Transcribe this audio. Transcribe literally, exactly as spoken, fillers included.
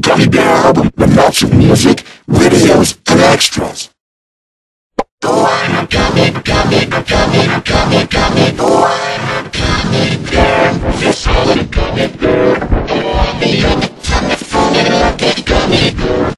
Gummy Bear album with lots of music, videos, and extras. Go on, I'm coming, I'm coming, I'm coming, I'm coming.